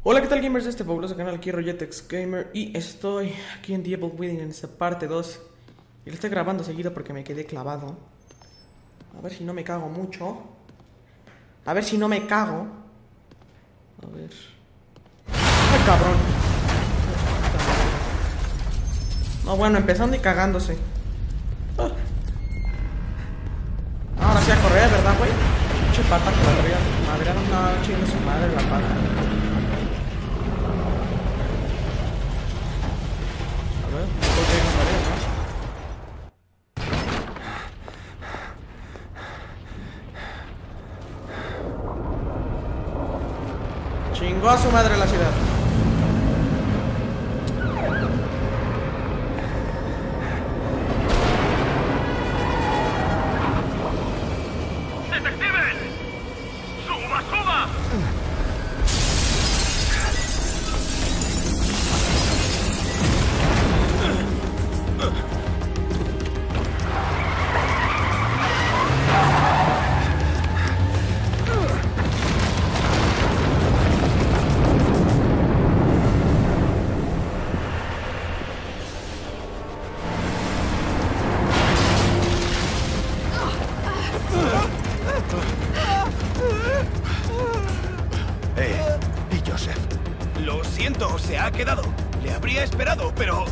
Hola, ¿qué tal, gamers de este fabuloso canal? Aquí Royetex Gamer y estoy aquí en The Evil Within en esta parte 2. Y lo estoy grabando seguido porque me quedé clavado. A ver si no me cago mucho. A ver si no me cago. A ver. ¡Ay, cabrón! No, bueno, empezando y cagándose. Ah. Ahora sí a correr, ¿verdad, güey? Pinche pata que la traía. Madre, no, chingue su madre la pata. A ver, ¿por qué no sale, no? Chingó a su madre la ciudad. ¡Detective! ¡Suba, suba! ¿Y Joseph? Lo siento, se ha quedado. Le habría esperado, pero...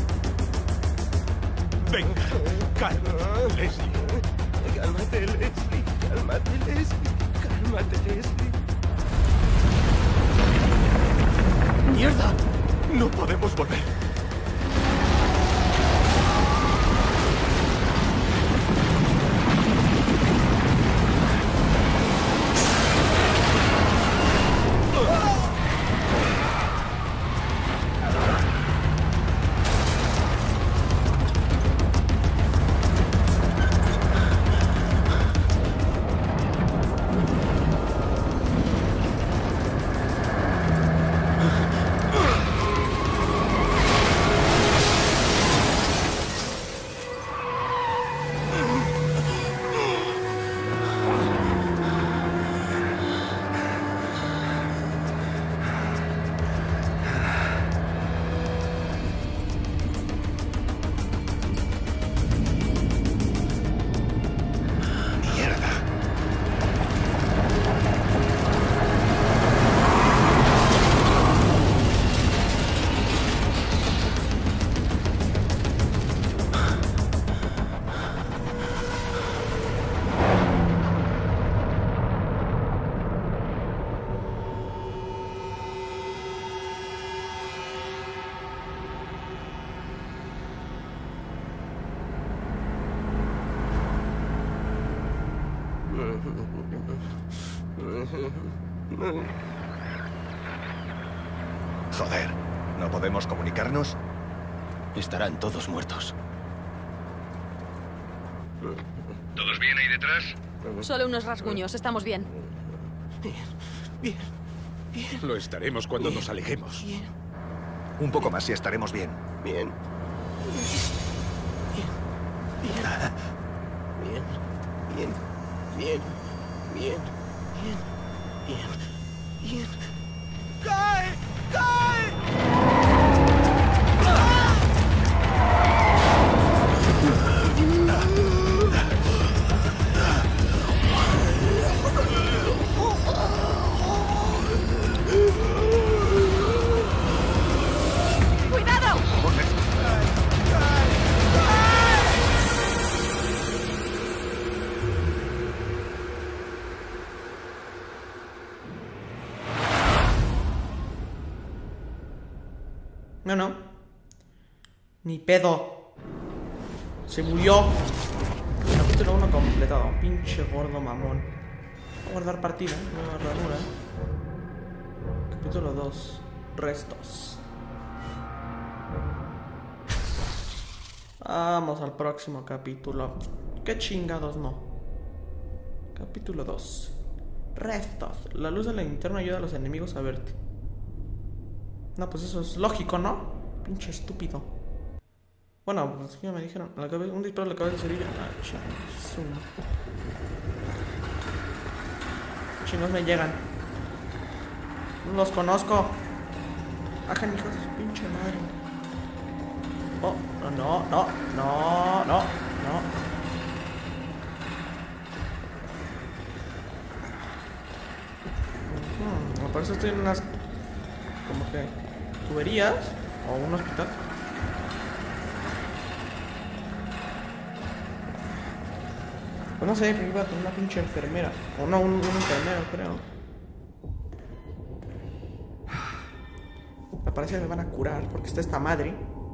Venga, cálmate, Leslie. Cálmate, Leslie. Cálmate, Leslie. Cálmate, Leslie. ¡Mierda! No podemos volver. Joder, ¿no podemos comunicarnos? Estarán todos muertos. ¿Todos bien ahí detrás? Solo unos rasguños, estamos bien. Bien. Lo estaremos cuando nos alejemos. Un poco más y estaremos bien. Bien. ¡Cae! ¡Cae! ¡Cuidado! No. Ni pedo. Se murió. Capítulo 1 completado. Pinche gordo mamón. Voy a guardar partida. Nueva ranura. Capítulo 2. Restos. Vamos al próximo capítulo. ¿Qué chingados no? Capítulo 2. Restos. La luz de la linterna ayuda a los enemigos a verte. No, pues eso es lógico, ¿no? Pinche estúpido. Bueno, pues ya me dijeron. Un disparo a la cabeza sería. Ah, chingos me llegan. No los conozco. Bajan, hijos de su pinche madre. Oh, no. Me parece que estoy en unas como que tuberías o un hospital. Pues no sé, iba con una pinche enfermera. O no, un enfermero, creo. Me parece que me van a curar porque está esta madre.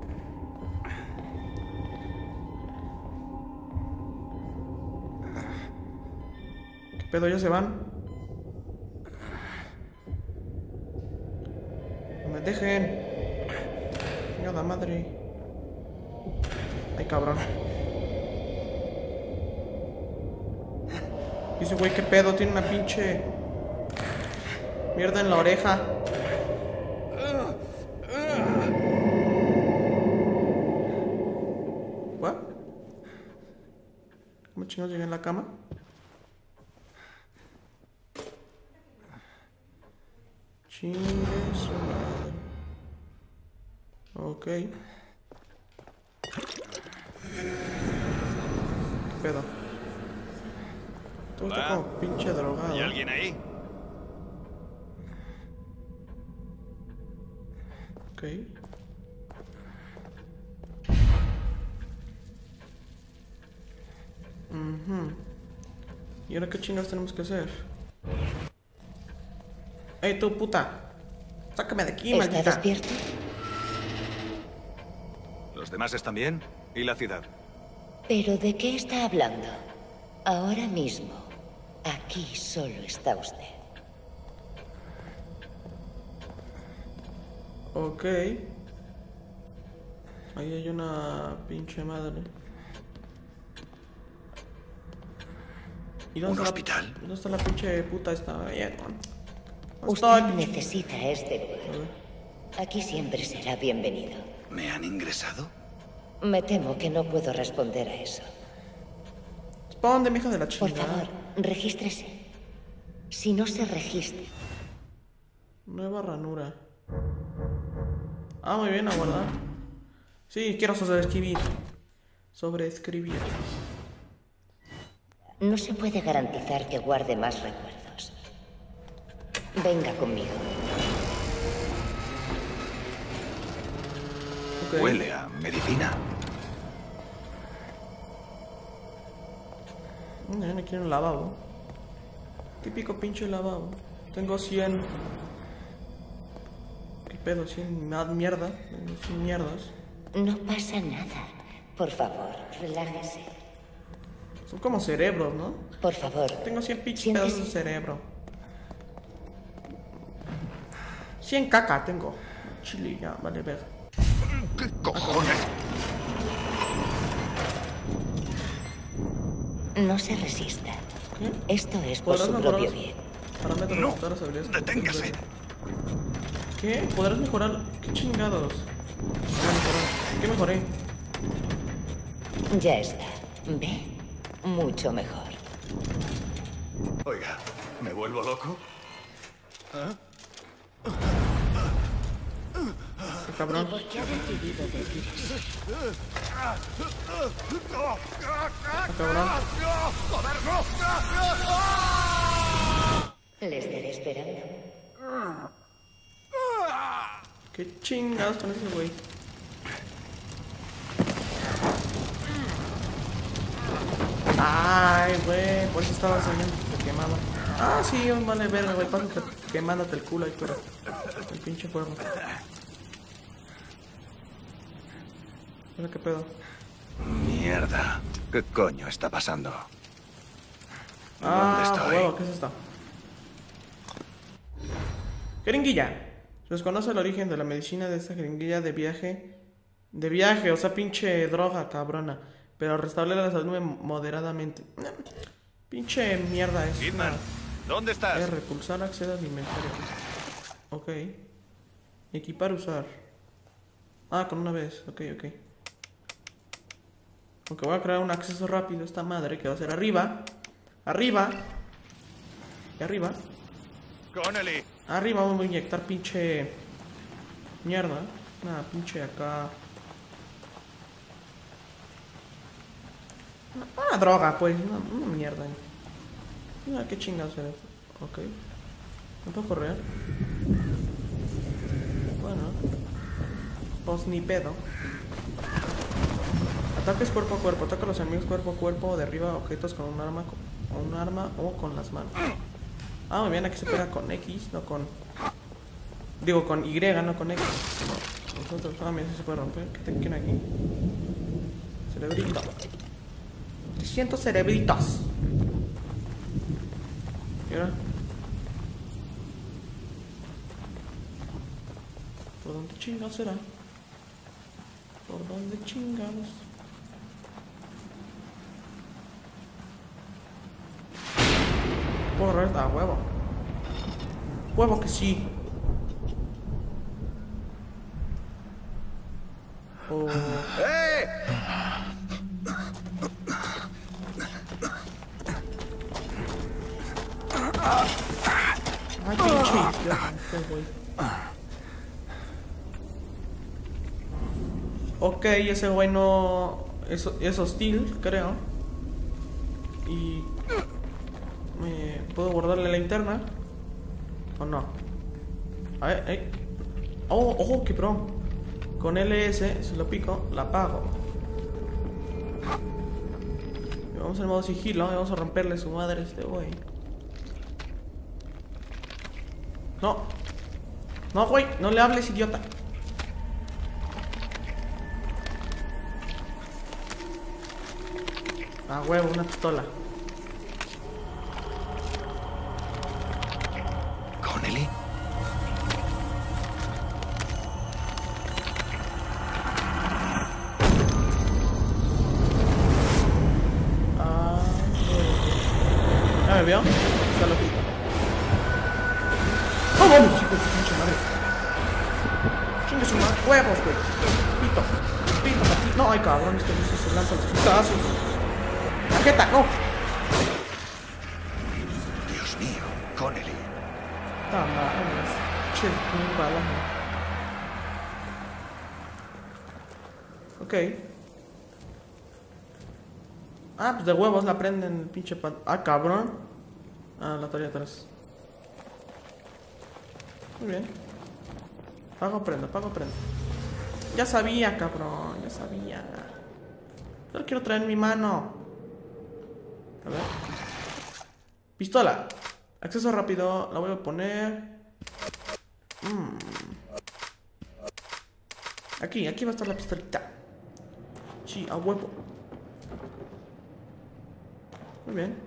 ¿Qué pedo? ¿Ya se van? No me dejen. Chingada madre. Ay, cabrón. Y ese güey, ¿qué pedo? Tiene una pinche mierda en la oreja. ¿What? ¿Cómo chingados llegué en la cama? Chingue su madre. Ok. ¿Qué pedo? Todo está como pinche drogado. ¿Hay alguien ahí? Ok. ¿Y ahora qué chingados tenemos que hacer? ¡Ey, tú, puta! ¡Sácame de aquí, ¿Está maldita! despierto? ¿Los demás están bien? ¿Y la ciudad? ¿Pero de qué está hablando? Ahora mismo, aquí solo está usted. Ok. Ahí hay una pinche madre. ¿Y dónde ¿Un está hospital? ¿Dónde está la pinche puta esta? Usted necesita este lugar. Aquí siempre será bienvenido. ¿Me han ingresado? Me temo que no puedo responder a eso. Responde, hija de la Por chingada. favor, regístrese. Si no se registra, Nueva ranura. Ah, muy bien, a guardar. Sí, quiero sobreescribir. Sobreescribir. no se puede garantizar que guarde más recuerdos. Venga conmigo. Ok. Huele a medicina. Me quiero un lavabo. Típico pinche lavabo. Tengo 100. ¿Qué pedo? 100 mierda. 100 mierdas. No pasa nada. Por favor, relájese. Son como cerebros, ¿no? Por favor. Tengo 100 pinches siéntese. pedazos de cerebro. 100 caca tengo. Chile, ya, vale, ver. ¿Qué cojones? No se resista. ¿Qué? Esto es por ¿Podrás su mejorar propio los bien. parámetros No, de todas las habilidades? deténgase. ¿Qué? ¿Podrás mejorar? ¿Qué chingados? ¿Qué mejoré? Ya está. ¿Ve? Mucho mejor. Oiga, ¿me vuelvo loco? ¿Qué cabrón? ¿Por qué ha decidido decir eso? ¿Qué cabrón? Le estaré esperando. ¿Qué chingados con ese güey? Ay, güey, por eso estaba saliendo que te quemaba. Ah, sí, vale verga, güey, pasa quemándote el culo ahí, pero el pinche fuego. Mira qué pedo. Mierda. ¿Qué coño está pasando? Ah, ¿Dónde estoy? huevo, ¿qué es esto? Jeringuilla. Se desconoce el origen de la medicina de esta jeringuilla de viaje. De viaje, o sea, pinche droga, cabrona. Pero restablece la salud moderadamente. Pinche mierda es. Kidman, ¿dónde estás? Repulsar, acceder al inventario. Ok. Equipar, usar. Ah, con una vez. Ok. Aunque voy a crear un acceso rápido a esta madre que va a ser arriba. Arriba. Y arriba. Connelly. Arriba vamos a inyectar pinche Mierda. Nada, pinche acá. Una droga, pues. Una mierda. Mira, qué chingados era. Ok. ¿No puedo correr? Bueno. Pues ni pedo. Ataques cuerpo a cuerpo. Ataca a los enemigos cuerpo a cuerpo. Derriba objetos con un arma o con las manos. Ah, muy bien. Aquí se pega con X, no con... Digo, con Y, no con X. No. Nosotros... Ah, mira, si se puede romper. ¿Qué tiene aquí? Cerebrito. 300 cerebritos. ¿Y ahora? ¿Por dónde chingados será? ¿Por dónde chingados? Correr, a huevo. Huevo que sí. Oh. Ay, pinche idiota, este güey. Ok, ese güey no... Es hostil, creo. Y... ¿Puedo guardarle la linterna? ¿O no? Ay. Oh, ojo, qué pro. Con LS, si lo pico, la apago. Y vamos en modo sigilo y vamos a romperle su madre a este güey. No. No, güey, no le hables, idiota. Ah, huevo, una pistola. ¿Connelly? ¿Ya me vio? Está loquito. ¡Oh, vamos, chicos! ¡Pinche madre! ¡Chingue su madre! ¡Huevos, güey! ¡Pito, patito! ¡No, ay, cabrón! Este bicho se lanza los putazos. ¡La jeta, no! Dios mío, Connelly. Tamames. Che, un balón. Ok. Ah, pues de huevos la prenden el pinche pan. Ah, cabrón. Ah, la tarea atrás. Muy bien. Pago prenda. Ya sabía, cabrón. Ya sabía. Yo lo quiero traer en mi mano. A ver. Pistola. Acceso rápido. La voy a poner. Aquí va a estar la pistolita. Sí, a huevo. Muy bien.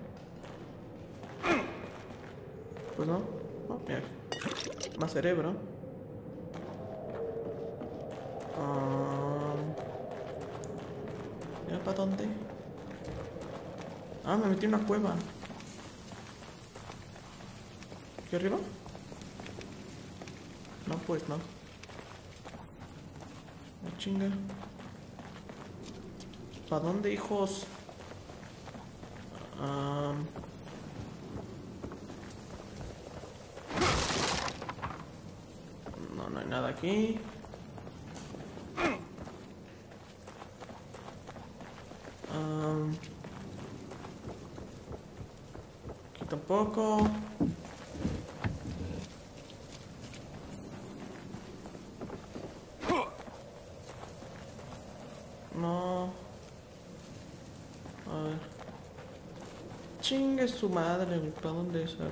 Pues no. Oh, mira. Más cerebro. Mira para dónde. Ah, me metí en una cueva. ¿Aquí arriba? No, pues no. La chinga. ¿Para dónde, hijos? No hay nada aquí. Aquí tampoco. No. A ver. Chingue su madre, güey. ¿Para dónde es?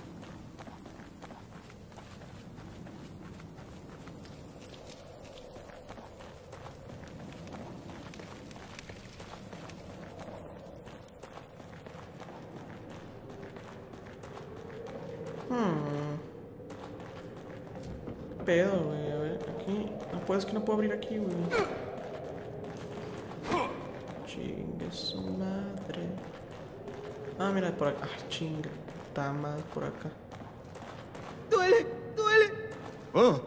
Pedo, güey. A ver, aquí. No puedo, es que no puedo abrir aquí, güey. Chingue su madre. Ah, mira, por acá. Ah, chinga. Está más por acá. ¡Duele! Oh.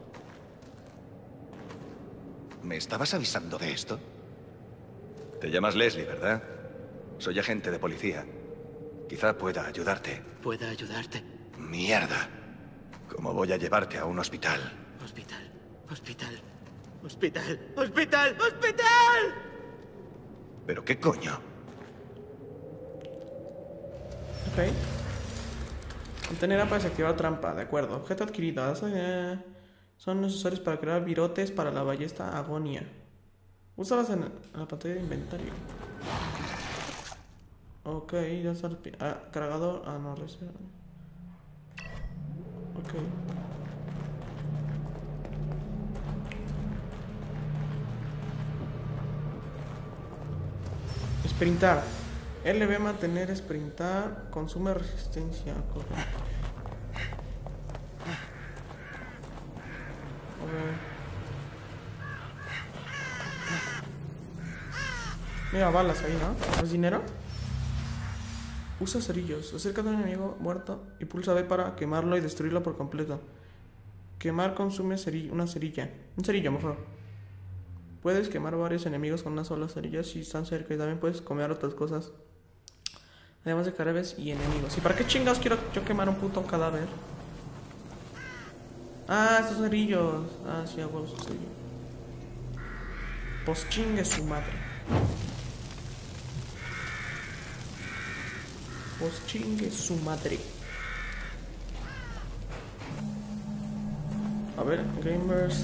¿Me estabas avisando de esto? Te llamas Leslie, ¿verdad? Soy agente de policía. Quizá pueda ayudarte. ¿Pueda ayudarte? Mierda. ¿Cómo voy a llevarte a un hospital? ¿Hospital? Hospital. Hospital. Hospital. Hospital. ¿Pero qué coño? Ok. Contener para desactivar trampa, de acuerdo. Objeto adquirido. Son necesarios para crear virotes para la ballesta Agonia. Úsalas en la pantalla de inventario. Ok, ya está. Cargador. Ah, no, reserva. Ok. Sprintar. LB mantener sprintar. Consume resistencia. Correcto. Mira, balas ahí, ¿no? ¿Es dinero? Usa cerillos. Acércate a un enemigo muerto y pulsa B para quemarlo y destruirlo por completo. Quemar consume una cerilla. Un cerillo, mejor. Puedes quemar varios enemigos con una sola cerilla si están cerca. Y también puedes comer otras cosas. Además de cadáveres y enemigos. ¿Y para qué chingados quiero yo quemar un puto cadáver? Ah, estos cerillos. Ah, sí, a huevos, cerillo. Pues chingue su madre. Pues chingue su madre. A ver, gamers.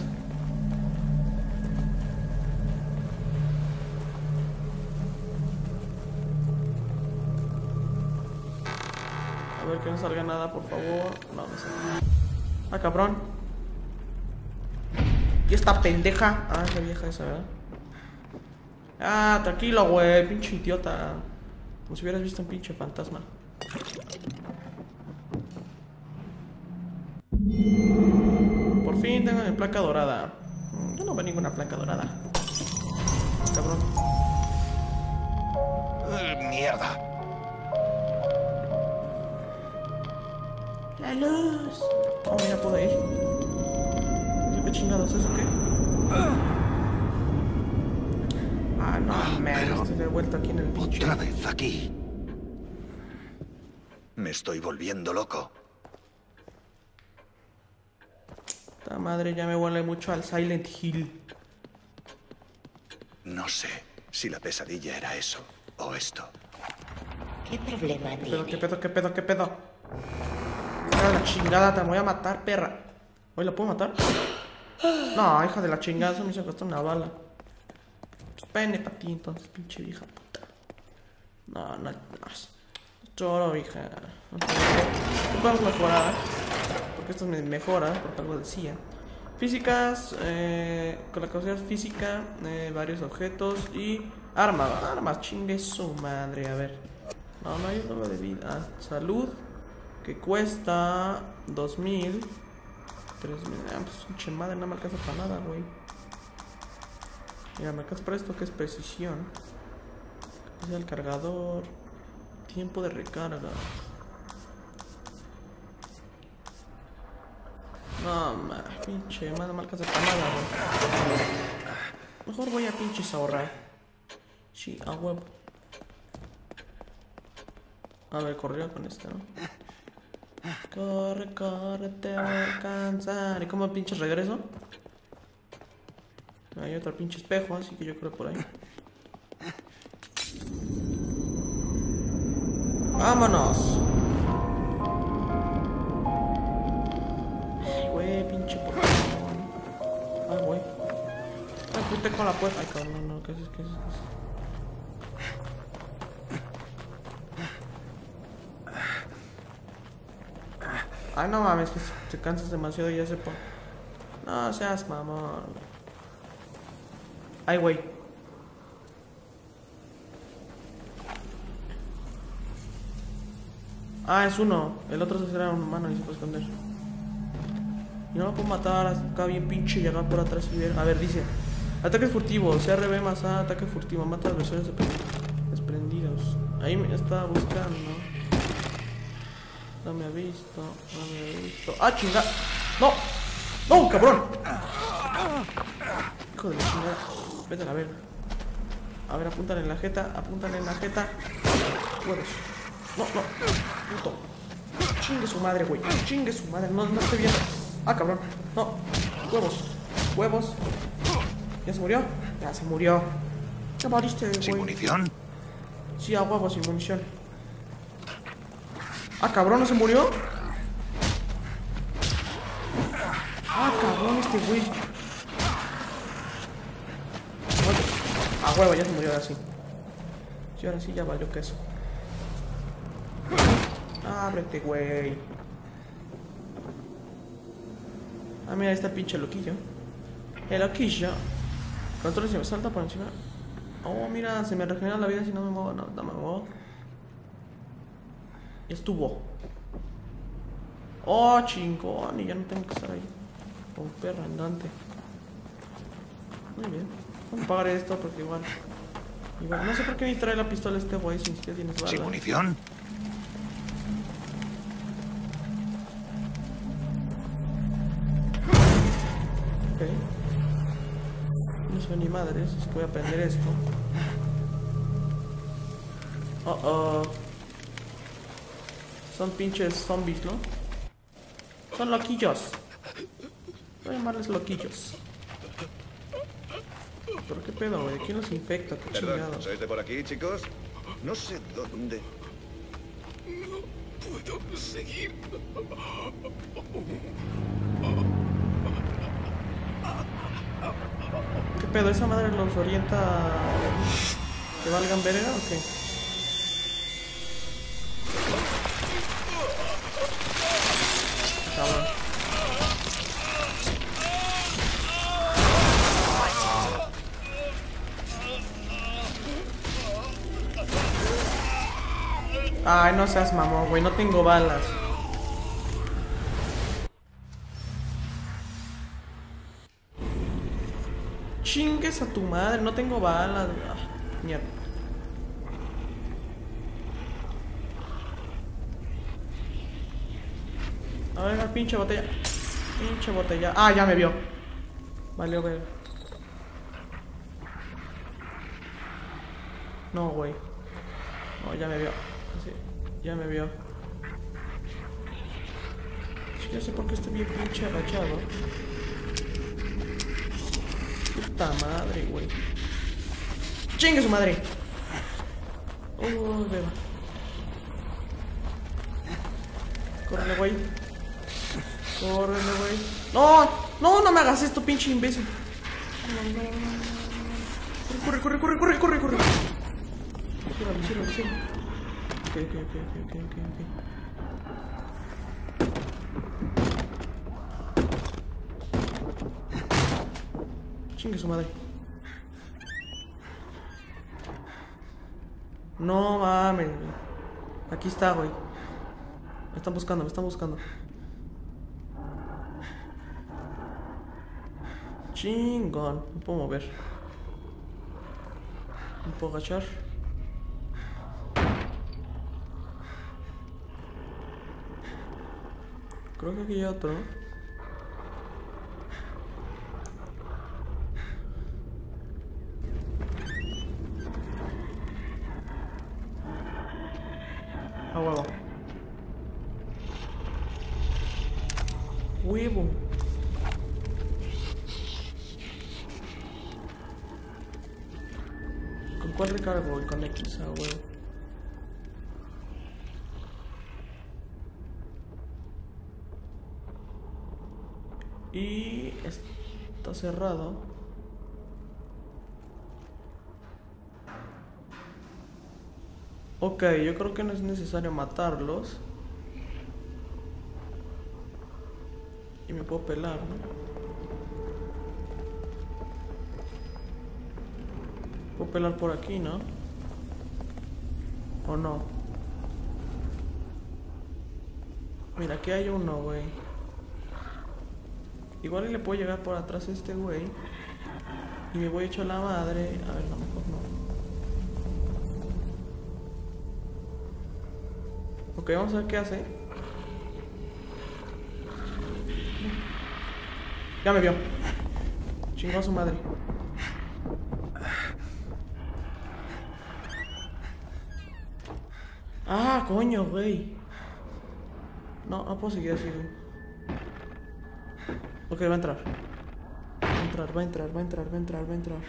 A ver que no salga nada, por favor. No, no salga. Ah, cabrón. ¿Y esta pendeja? Ah, es la vieja esa, ¿verdad? Ah, tranquilo, güey. Pinche idiota. Como si hubieras visto un pinche fantasma. Por fin tengo mi placa dorada. Yo no veo ninguna placa dorada. Cabrón. ¡Mierda! La luz. Oh, mira, puedo ir. ¿Qué chingados es eso qué? Ah, no, man. Estoy de vuelta aquí en el pinche. Otra vez aquí. Me estoy volviendo loco. Esta madre ya me huele mucho al Silent Hill. No sé si la pesadilla era eso o esto. ¿Qué problema tiene? ¿Qué pedo, qué pedo, qué pedo? Ah, la chingada, te voy a matar, perra. ¿Hoy la puedo matar? No, hija de la chingada, eso me hizo gastar una bala. Pues pene para ti entonces, pinche vieja puta. No. Choro, hija. No podemos mejorar. Porque esto me mejora, porque algo decía. Físicas, con la capacidad física, varios objetos y armas, chingue su madre, a ver. No hay algo de vida. Salud, que cuesta 2000, 3000. Pues pinche madre, no me alcanza para nada, güey. Mira, me alcanza para esto que es precisión. Es el cargador. Tiempo de recarga. No, pinche madre, no me alcanza para nada, güey. Mejor voy a pinches ahorrar. Sí, a huevo. A ver, corrió con este, ¿no? Corre, te voy a alcanzar. ¿Y cómo pinches regreso? Hay otro pinche espejo, así que yo creo por ahí. ¡Vámonos! Ay, güey, pinche portón. Ay, güey. Ay, puté con la puerta. Ay, cabrón, no, ¿qué es? Ay, no mames, que te cansas demasiado y ya se pone. No seas mamón. Ay, güey. Ah, es uno. El otro se será un humano y se puede esconder. Y no lo puedo matar acá bien pinche y llegar por atrás y ver. A ver, dice: ataque furtivo, CRB más A, ataque furtivo, mata adversarios desprendidos. Ahí me está buscando. No me ha visto, ¡Ah, chinga! ¡No! ¡No, cabrón! Hijo de la chingada. Vete a la verga. A ver, apúntale en la jeta, Huevos. No, puto. Chingue su madre, güey. Chingue su madre, no estoy viendo. Ah, cabrón. No, huevos. Huevos. ¿Ya se murió? Ya se murió. ¿Qué moriste, güey? ¿Sin munición? Sí, a huevos sin munición. Ah, cabrón, ¿no se murió? Ah, cabrón, este güey. A huevo, ya se murió ahora sí. Sí, ahora sí ya valió queso. Ábrete, güey. Ah, mira, ahí está el pinche loquillo. El loquillo. Control se me salta por encima. Oh, mira, se me regenera la vida si no me muevo. No, no me muevo. Ya estuvo. Oh, chingón. Y ya no tengo que estar ahí con perra andante. Muy bien. Vamos a pagar esto porque igual no sé por qué ni trae la pistola este güey si ya tienes bala. ¿Sin munición? Ok. No soy ni madres, es que voy a aprender esto. Son pinches zombies, ¿no? Son loquillos. Voy a llamarles loquillos. ¿Pero qué pedo, güey? ¿Quién los infecta? ¿Qué Perdón, chingados? ¿sois de por aquí, chicos? No sé dónde. Puedo seguir. ¿Qué pedo? ¿Esa madre los orienta a que valgan verga o qué? Cabrón. Ay, no seas mamón, güey, no tengo balas. Chingues a tu madre, no tengo balas. Ah, mierda. A ver, la pinche botella. Pinche botella. Ah, ya me vio. Valió ver. No, güey. No, ya me vio. Sí, ya me vio. Ya sé por qué estoy bien pinche agachado. Puta madre, güey. ¡Chingue su madre! Beba. Córrele, güey. Córrele, güey. ¡No! ¡No! ¡No me hagas esto, pinche imbécil! ¡Corre, corre, corre, corre, corre, corre! Ciérralo, ciérralo. Ok. Chingue su madre. No mames, güey. Aquí está, güey. Me están buscando. Chingón. Me puedo mover. Me puedo agachar. Creo que aquí hay otro. Ah, huevo. Huevo. ¿Con cuál recargo? Con X, ah, huevo. Y está cerrado. Ok, yo creo que no es necesario matarlos. Y me puedo pelar, ¿no? Puedo pelar por aquí, ¿no? ¿O no? Mira, aquí hay uno, güey. Igual le puedo llegar por atrás a este güey. Y me voy hecho la madre. A ver, a lo mejor no. Ok, vamos a ver qué hace. Ya me vio. Chingó a su madre. Ah, coño, güey. No puedo seguir así, güey. Ok, va a entrar. entrar, va a entrar, va a entrar, va a entrar, va a entrar.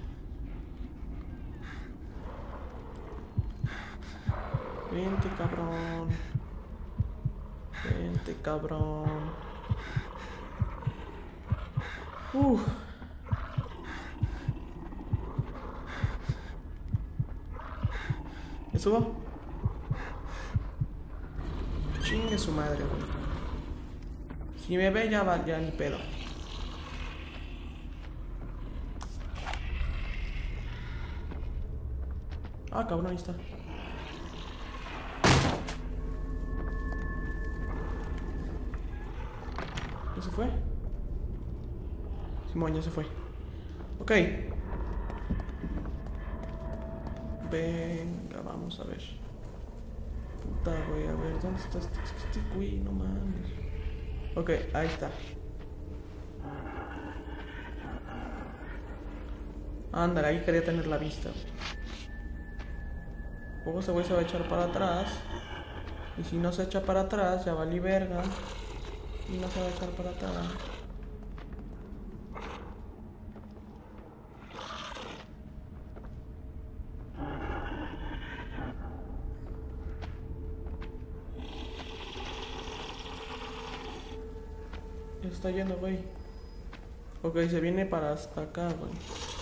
Vente, cabrón. Vente, cabrón. ¿Me subo? Chingue su madre, güey. Si me ve ya va, ya ni pedo. Ah, cabrón, ahí está. ¿Ya se fue? Simón, ya se fue. Ok. Venga, vamos a ver. Puta, güey, a ver, ¿dónde está este güey? No mames. Ok, ahí está. Ándale, ahí quería tener la vista. Luego ese güey se va a echar para atrás. Y si no se echa para atrás, ya valí verga. Y no se va a echar para atrás. Ya está yendo, güey. Ok, se viene para hasta acá, güey.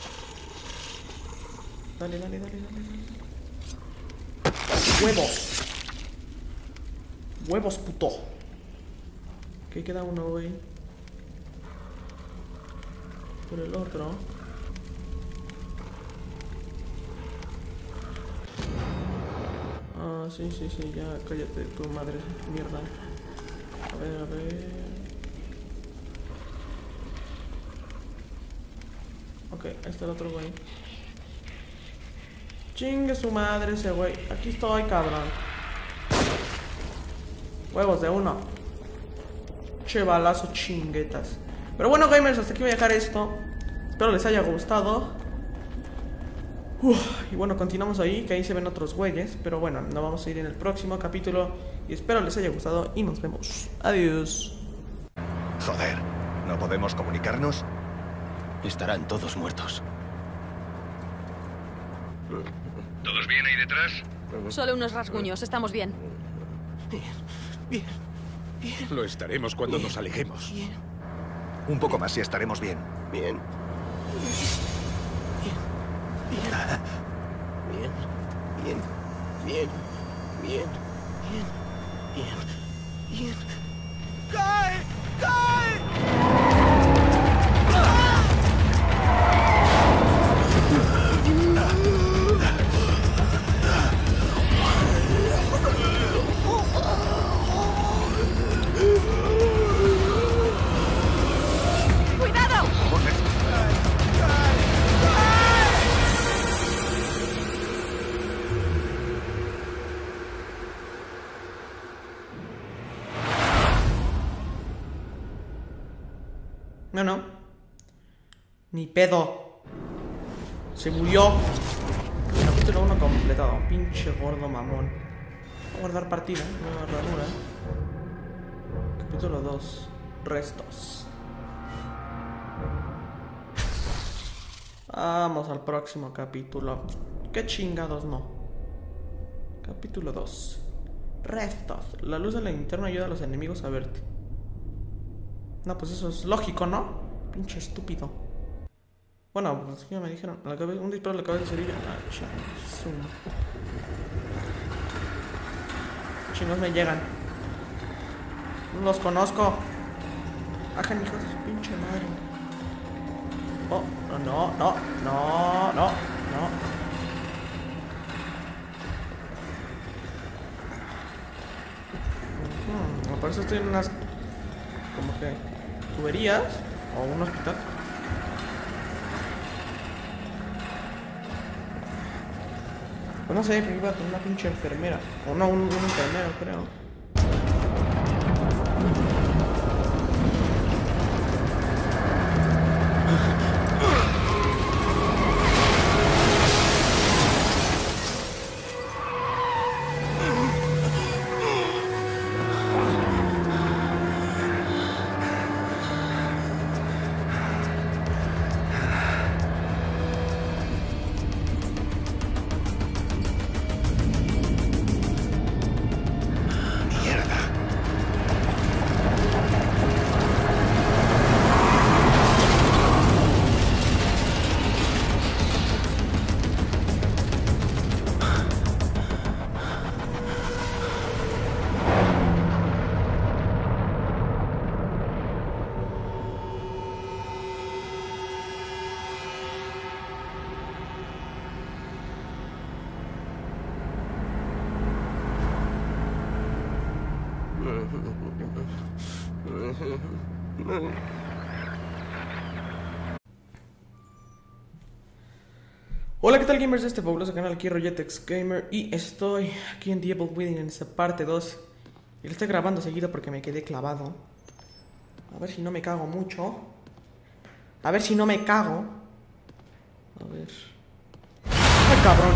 Dale, dale, dale, dale, dale. ¡Huevos! ¡Huevos, puto! Ok, queda uno, güey. Por el otro. Ah, sí, sí, sí, ya cállate, tu madre, mierda. A ver, a ver. Ok, ahí está el otro güey. Chingue su madre ese güey. Aquí estoy, cabrón. Huevos de uno. Che balazo, chinguetas. Pero bueno, gamers, hasta aquí voy a dejar esto. Espero les haya gustado. Y bueno, continuamos ahí, que ahí se ven otros güeyes. Pero bueno, nos vamos a ir en el próximo capítulo. Y espero les haya gustado y nos vemos. Adiós. Joder, ¿no podemos comunicarnos? Estarán todos muertos. ¿Todos bien ahí detrás? Solo unos rasguños, estamos bien. Bien. Lo estaremos cuando nos alejemos. Un poco más y estaremos bien. Bien. ¡Cae! No. Ni pedo. Se murió. Capítulo 1 completado. Pinche gordo mamón. Voy a guardar partida. Nueva ranura. Capítulo 2. Restos. Vamos al próximo capítulo. ¿Qué chingados no? Capítulo 2. Restos. La luz de la linterna ayuda a los enemigos a verte. No, pues eso es lógico, ¿no? Pinche estúpido. Bueno, pues ya me dijeron. Un disparo le acaba de cerillo. Ah, chingos me llegan. No los conozco. Bajan, hijos de su pinche madre. Oh, no. Me parece que estoy en unas como que tuberías o un hospital. Pues no sé, pero iba a tener una pinche enfermera. O no, un enfermero, creo. Hola, ¿qué tal, gamers de este fabuloso canal? Aquí Royetex Gamer y estoy aquí en The Evil Within en esta parte 2. Y lo estoy grabando seguido porque me quedé clavado. A ver si no me cago mucho. A ver si no me cago. A ver. ¡Ay, cabrón!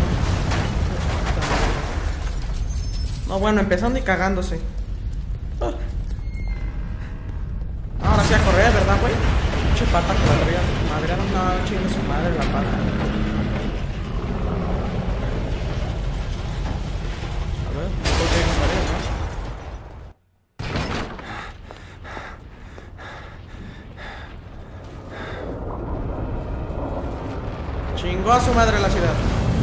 No, bueno, empezando y cagándose. Ahora sí a correr, ¿verdad, güey? Pinche pata que la traía. Madrearon una chinga su madre la pata. A ver, ¿por qué no sale, no? Chingó a su madre la ciudad.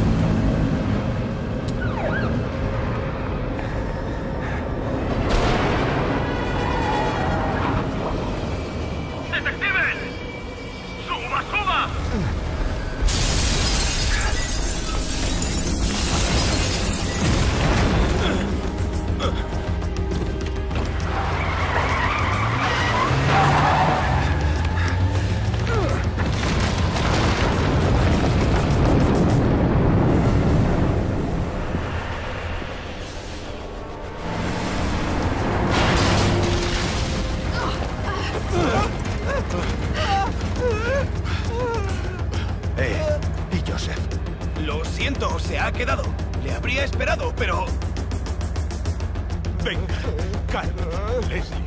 ¿Y Joseph? Lo siento, se ha quedado. Le habría esperado, pero... Venga, calma, Leslie.